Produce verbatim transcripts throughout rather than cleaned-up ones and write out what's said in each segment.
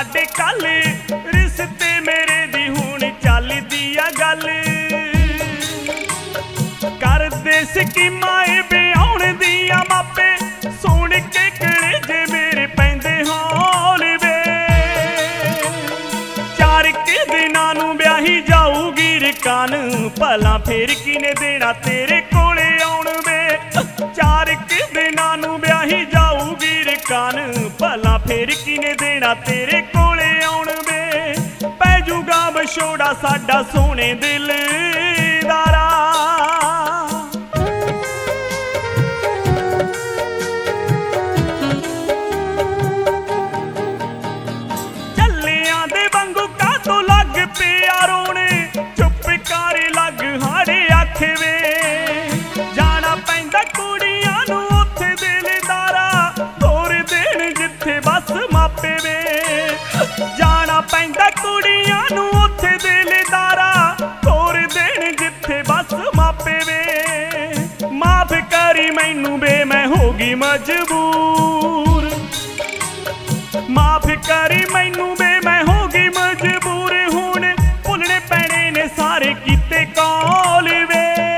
साडे कल रिश्ते मेरे दी हुण चलदी आ गल करदे स्कीमां ब्याउण दियां मापे सुण के कलेजे मेरे पैंदे हौल वे चार के दिनां नूं ब्याही जाऊगी रकान भला फिर किने देना तेरे कोले आउण वे चार के दिनां नूं ब्याही जाऊगी रकान भला फिर किने देना तेरे कोले आउण वे पै जूगा विछोड़ा साडा सोहणे दिलदारा जाना पैंदा कुड़ियां नूं उत्थे दिलदारा तोर देण जिथे बस मापे वे जाना पैंदा कुड़ियां नूं उत्थे दिलदारा तोर देण जिथे बस मापे वे माफ करी मैनू बे मैं होगी मजबूर माफ करी मैनू बे मैं होगी मजबूर हुण भुलने पैणे ने सारे कीते कौल वे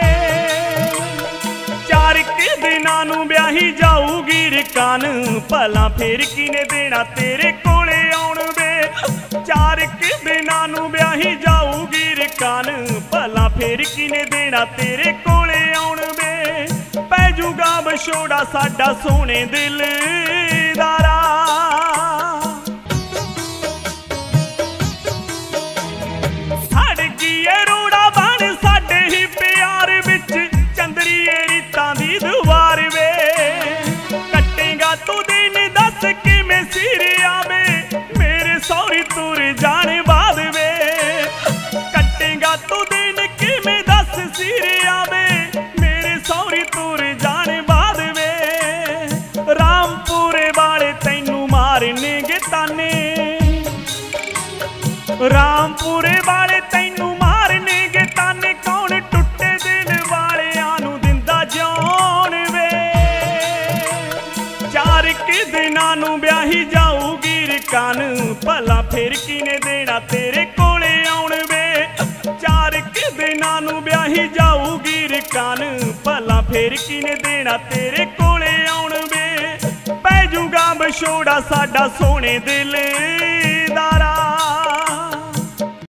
दिनां नूं ब्याही जाऊगी रकान भला फिर किने देना तेरे कोले आउण वे चार के दिनां नूं ब्याही जाऊगी रकान भला फिर किने देना तेरे कोले आउण वे पै जूगा विछोड़ा साडा सोहणे दिलदारा सड़ गईए रोड़ा बन साडे ही प्यार विच चंदरीए रीतां दी दुआर वे कट्टेगा तू दिन दस किवें सिर आवे मेरे सौरी तुर जाने बाद वे कट्टेगा तू दिन किवें दस सिर आवे मेरे सौरी तुर जाने बाद वे रामपुरे वाले तैनू मारने गे ताने रामपुरे वाले तैनू मारने गे ताने कौन टुटे दिल वालियां नूं दिंदा जान वे चार के दिनां नूं ब्याही जाऊगी रकान भला फिर किने देना तेरे कोले आउण वे चार के दिनां नूं ब्याही जाऊगी रकान भला फिर किने देना तेरे कोले आउण वे पै जूगा विछोड़ा साडा सोहणे दिल